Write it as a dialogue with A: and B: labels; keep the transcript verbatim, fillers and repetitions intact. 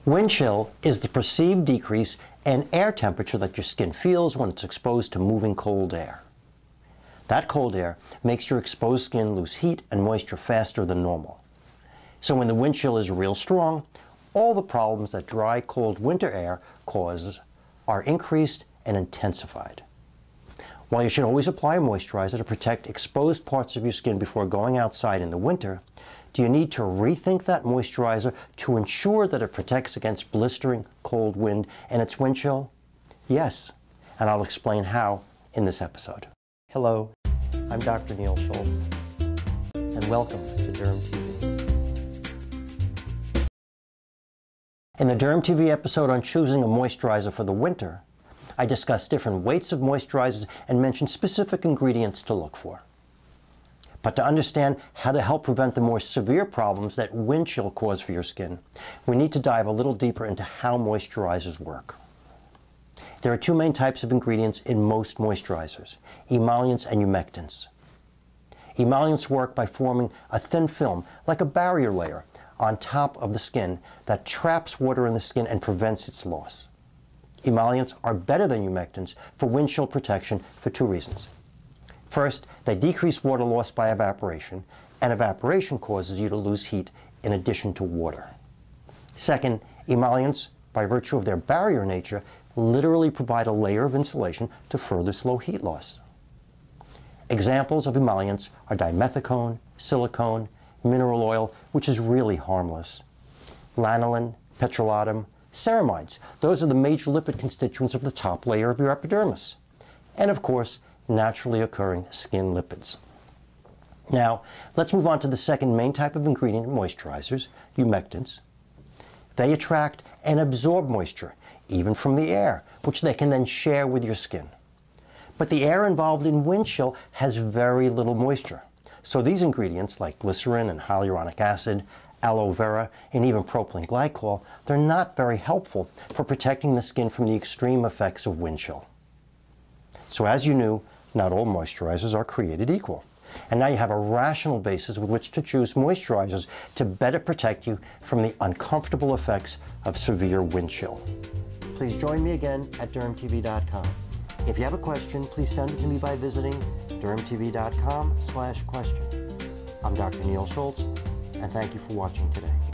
A: Wind chill is the perceived decrease in air temperature that your skin feels when it's exposed to moving cold air. That cold air makes your exposed skin lose heat and moisture faster than normal. So when the wind chill is real strong, all the problems that dry, cold winter air causes are increased and intensified. While you should always apply a moisturizer to protect exposed parts of your skin before going outside in the winter, do you need to rethink that moisturizer to ensure that it protects against blistering cold wind and its wind chill? Yes, and I'll explain how in this episode. Hello, I'm Doctor Neil Schultz, and welcome to Derm T V. In the Derm T V episode on choosing a moisturizer for the winter, I discuss different weights of moisturizers and mention specific ingredients to look for. But to understand how to help prevent the more severe problems that wind chill cause for your skin, we need to dive a little deeper into how moisturizers work. There are two main types of ingredients in most moisturizers: emollients and humectants. Emollients work by forming a thin film, like a barrier layer, on top of the skin that traps water in the skin and prevents its loss. Emollients are better than humectants for wind chill protection for two reasons. First, they decrease water loss by evaporation, and evaporation causes you to lose heat in addition to water. Second, emollients, by virtue of their barrier nature, literally provide a layer of insulation to further slow heat loss. Examples of emollients are dimethicone, silicone, mineral oil, which is really harmless, lanolin, petrolatum, ceramides. Those are the major lipid constituents of the top layer of your epidermis. And of course, naturally occurring skin lipids. Now, let's move on to the second main type of ingredient in moisturizers, humectants. They attract and absorb moisture, even from the air, which they can then share with your skin. But the air involved in wind chill has very little moisture. So these ingredients, like glycerin and hyaluronic acid, aloe vera, and even propylene glycol, they're not very helpful for protecting the skin from the extreme effects of wind chill. So as you knew, not all moisturizers are created equal. And now you have a rational basis with which to choose moisturizers to better protect you from the uncomfortable effects of severe wind chill. Please join me again at derm T V dot com. If you have a question, please send it to me by visiting derm T V dot com slash question. I'm Doctor Neil Schultz, and thank you for watching today.